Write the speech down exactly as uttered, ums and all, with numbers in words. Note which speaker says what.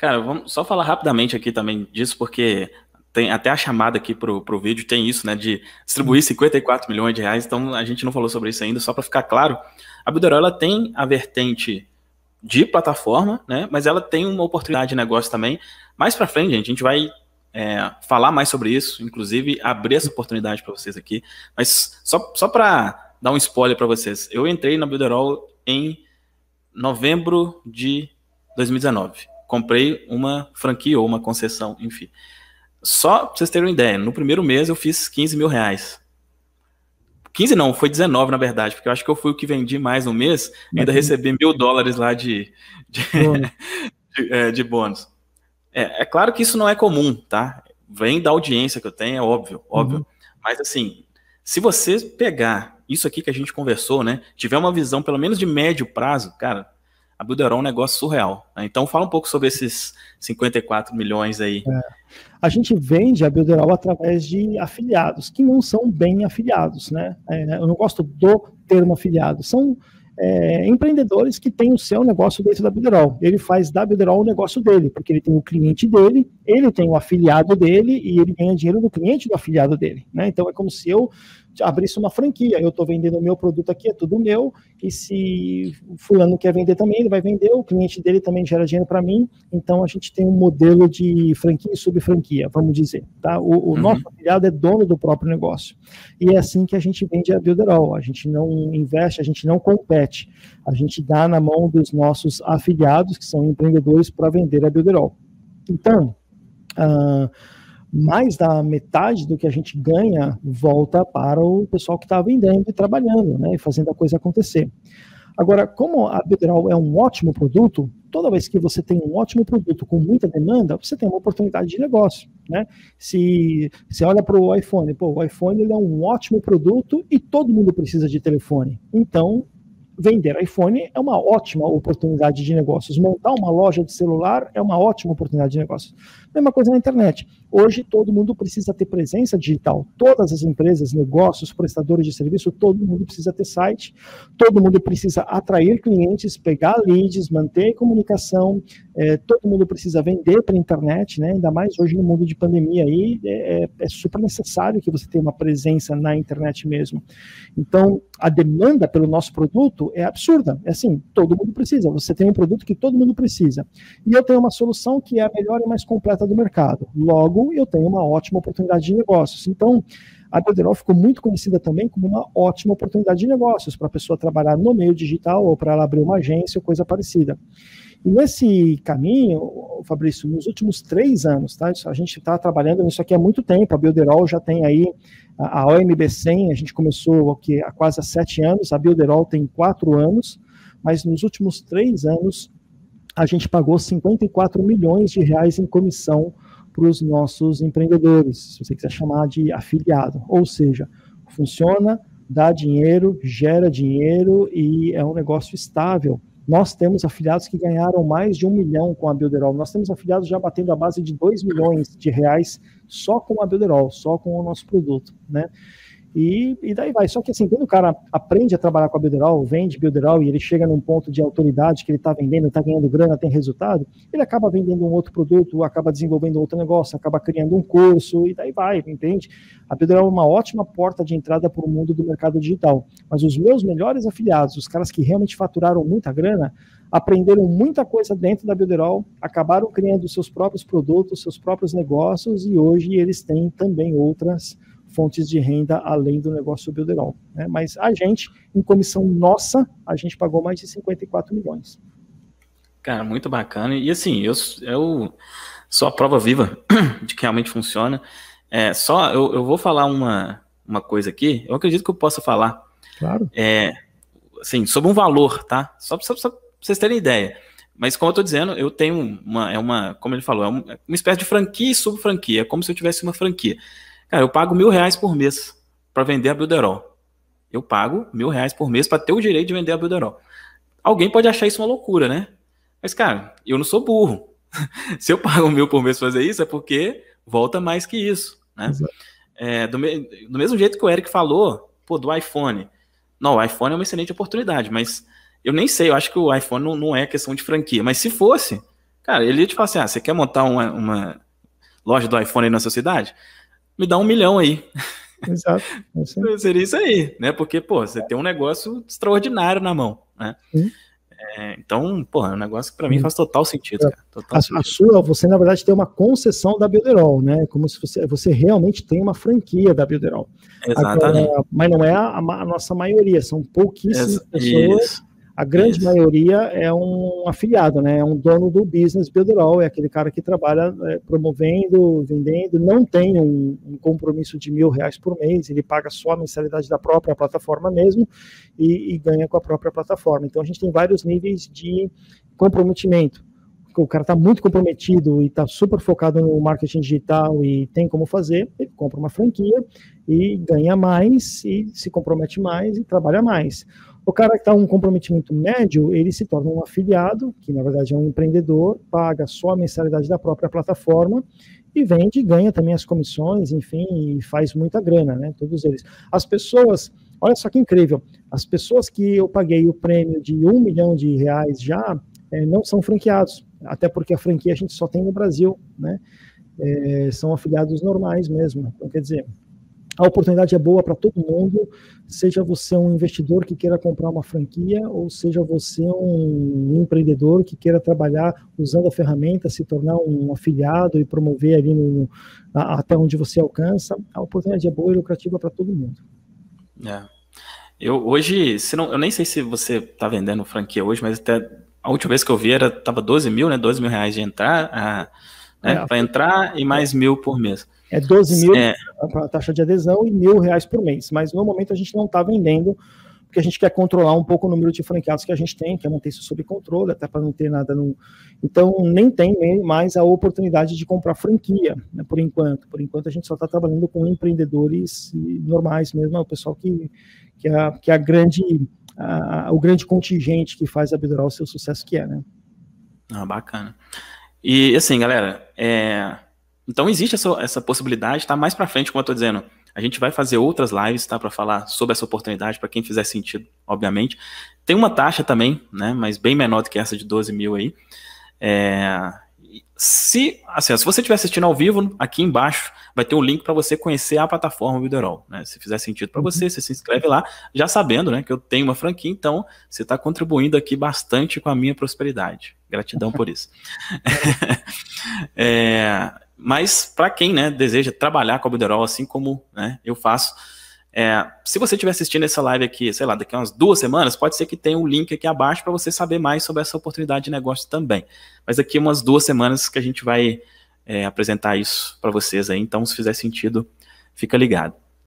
Speaker 1: Cara, vamos só falar rapidamente aqui também disso, porque tem até a chamada aqui pro, pro vídeo, tem isso, né, de distribuir cinquenta e quatro milhões de reais, então a gente não falou sobre isso ainda, só para ficar claro, a Builderall, ela tem a vertente de plataforma, né, mas ela tem uma oportunidade de negócio também. Mais para frente, gente, a gente vai é, falar mais sobre isso, inclusive abrir essa oportunidade para vocês aqui, mas só, só para dar um spoiler para vocês, eu entrei na Builderall em novembro de dois mil e dezenove. Comprei uma franquia ou uma concessão, enfim. Só pra vocês terem uma ideia, no primeiro mês eu fiz quinze mil reais. quinze não, foi dezenove na verdade, porque eu acho que eu fui o que vendi mais no mês, e ainda recebi mil dólares lá de, de, de, é, de bônus. É, é claro que isso não é comum, tá? Vem da audiência que eu tenho, é óbvio, óbvio. Uhum. Mas assim, se você pegar isso aqui que a gente conversou, né, tiver uma visão pelo menos de médio prazo, cara, a Builderall é um negócio surreal, né? Então fala um pouco sobre esses cinquenta e quatro milhões aí.
Speaker 2: É. A gente vende a Builderall através de afiliados, que não são bem afiliados, né? É, eu não gosto do termo afiliado, são é, empreendedores que têm o seu negócio dentro da Builderall. Ele faz da Builderall o negócio dele, porque ele tem o cliente dele, ele tem o afiliado dele e ele ganha dinheiro do cliente do afiliado dele, né? Então é como se eu abrisse uma franquia, eu estou vendendo o meu produto aqui, é tudo meu, e se o fulano quer vender também, ele vai vender, o cliente dele também gera dinheiro para mim, então a gente tem um modelo de franquia e subfranquia, vamos dizer, tá? O, o uhum. nosso afiliado é dono do próprio negócio, e é assim que a gente vende a Builderall, a gente não investe, a gente não compete, a gente dá na mão dos nossos afiliados, que são empreendedores, para vender a Builderall. Então, uh, mais da metade do que a gente ganha volta para o pessoal que está vendendo e trabalhando, né, e fazendo a coisa acontecer. Agora, como a Builderall é um ótimo produto, toda vez que você tem um ótimo produto com muita demanda, você tem uma oportunidade de negócio, né? Se você olha para o iPhone, pô, o iPhone ele é um ótimo produto e todo mundo precisa de telefone. Então, vender iPhone é uma ótima oportunidade de negócios. Montar uma loja de celular é uma ótima oportunidade de negócios. Mesma coisa na internet. Hoje todo mundo precisa ter presença digital. Todas as empresas, negócios, prestadores de serviço, todo mundo precisa ter site, todo mundo precisa atrair clientes, pegar leads, manter comunicação, é, todo mundo precisa vender para a internet, né? Ainda mais hoje no mundo de pandemia aí, é, é super necessário que você tenha uma presença na internet mesmo. Então, a demanda pelo nosso produto é absurda. É assim, todo mundo precisa. Você tem um produto que todo mundo precisa. E eu tenho uma solução que é a melhor e mais completa do mercado. Logo, eu tenho uma ótima oportunidade de negócios. Então, a Builderall ficou muito conhecida também como uma ótima oportunidade de negócios para a pessoa trabalhar no meio digital ou para ela abrir uma agência ou coisa parecida. E nesse caminho, Fabrício, nos últimos três anos, tá? A gente está trabalhando nisso aqui há muito tempo. A Builderall já tem aí a O M B cem, a gente começou aqui há quase há sete anos, a Builderall tem quatro anos, mas nos últimos três anos a gente pagou cinquenta e quatro milhões de reais em comissão para os nossos empreendedores, se você quiser chamar de afiliado. Ou seja, funciona, dá dinheiro, gera dinheiro e é um negócio estável. Nós temos afiliados que ganharam mais de um milhão com a Builderall. Nós temos afiliados já batendo a base de dois milhões de reais só com a Builderall, só com o nosso produto, né? E, e daí vai. Só que assim, quando o cara aprende a trabalhar com a Builderall, vende Builderall e ele chega num ponto de autoridade que ele está vendendo, está ganhando grana, tem resultado, ele acaba vendendo um outro produto, acaba desenvolvendo outro negócio, acaba criando um curso e daí vai, entende? A Builderall é uma ótima porta de entrada para o mundo do mercado digital. Mas os meus melhores afiliados, os caras que realmente faturaram muita grana, aprenderam muita coisa dentro da Builderall, acabaram criando seus próprios produtos, seus próprios negócios e hoje eles têm também outras fontes de renda além do negócio Builderall, né? Mas a gente, em comissão nossa, a gente pagou mais de cinquenta e quatro milhões.
Speaker 1: Cara, muito bacana. E assim, eu, eu sou a prova viva de que realmente funciona. É, só, eu, eu vou falar uma, uma coisa aqui, eu acredito que eu possa falar.
Speaker 2: Claro.
Speaker 1: É, assim, sobre um valor, tá? Só para vocês terem ideia. Mas como eu estou dizendo, eu tenho uma, é uma, como ele falou, é uma, uma espécie de franquia e subfranquia, é como se eu tivesse uma franquia. Cara, eu pago mil reais por mês para vender a Builderall. Eu pago mil reais por mês para ter o direito de vender a Builderall. Alguém pode achar isso uma loucura, né? Mas, cara, eu não sou burro. Se eu pago mil por mês para fazer isso, é porque volta mais que isso, né? É, do, me, do mesmo jeito que o Eric falou, pô, do iPhone. Não, o iPhone é uma excelente oportunidade, mas eu nem sei, eu acho que o iPhone não, não é questão de franquia. Mas se fosse, Cara, ele ia te falar assim, ah, você quer montar uma, uma loja do iPhone aí na sua cidade? Me dá um milhão aí.
Speaker 2: Exato.
Speaker 1: É seria isso aí, né? Porque, pô, você tem um negócio extraordinário na mão, né?
Speaker 2: Sim.
Speaker 1: É, então, pô, é um negócio que pra mim faz total sentido, cara. Total
Speaker 2: a,
Speaker 1: sentido.
Speaker 2: a sua, você na verdade tem uma concessão da Builderall, né? Como se você, você realmente tem uma franquia da Builderall.
Speaker 1: Exatamente. Agora,
Speaker 2: mas não é a, a nossa maioria, são pouquíssimas Ex pessoas. Isso. A grande Isso. maioria é um afiliado, né? É um dono do business Builderall, é aquele cara que trabalha é, promovendo, vendendo, não tem um, um compromisso de mil reais por mês, ele paga só a mensalidade da própria plataforma mesmo e, e ganha com a própria plataforma. Então a gente tem vários níveis de comprometimento. O cara está muito comprometido e está super focado no marketing digital e tem como fazer, ele compra uma franquia e ganha mais e se compromete mais e trabalha mais. O cara que está um comprometimento médio, ele se torna um afiliado, que na verdade é um empreendedor, paga só a mensalidade da própria plataforma e vende e ganha também as comissões, enfim, e faz muita grana, né, todos eles. As pessoas, olha só que incrível, as pessoas que eu paguei o prêmio de um milhão de reais já, é, não são franqueados, até porque a franquia a gente só tem no Brasil, né, é, são afiliados normais mesmo, então quer dizer... A oportunidade é boa para todo mundo, seja você um investidor que queira comprar uma franquia, ou seja você um empreendedor que queira trabalhar usando a ferramenta, se tornar um afiliado e promover ali no, até onde você alcança. A oportunidade é boa e lucrativa para todo mundo.
Speaker 1: É. Eu hoje, se não, eu nem sei se você está vendendo franquia hoje, mas até a última vez que eu vi era tava doze mil, né? doze mil reais de entrar, a, né, é, para entrar e mais é. mil por mês.
Speaker 2: É doze mil é. a taxa de adesão e mil reais por mês. Mas no momento a gente não está vendendo, porque a gente quer controlar um pouco o número de franqueados que a gente tem, quer manter isso sob controle, até para não ter nada no... Então nem tem mais a oportunidade de comprar franquia, né, por enquanto. Por enquanto a gente só está trabalhando com empreendedores normais mesmo, é o pessoal que, que, é, que é a grande, a, o grande contingente que faz a Builderall ser o sucesso que é, né?
Speaker 1: Ah, bacana. E assim, galera, é... então existe essa, essa possibilidade, tá? Mais pra frente, como eu tô dizendo, a gente vai fazer outras lives, tá? Para falar sobre essa oportunidade, para quem fizer sentido, obviamente. Tem uma taxa também, né? Mas bem menor do que essa de doze mil aí. É... Se, assim, se você estiver assistindo ao vivo, aqui embaixo vai ter um link para você conhecer a plataforma Builderall, né? Se fizer sentido para você, você se inscreve lá, já sabendo, né, que eu tenho uma franquia, então você está contribuindo aqui bastante com a minha prosperidade. Gratidão por isso. é, mas para quem, né, deseja trabalhar com a Builderall, assim como, né, eu faço, é, se você estiver assistindo essa live aqui, sei lá, daqui a umas duas semanas, pode ser que tenha um link aqui abaixo para você saber mais sobre essa oportunidade de negócio também. Mas daqui a umas duas semanas que a gente vai é, apresentar isso para vocês aí, então se fizer sentido, fica ligado.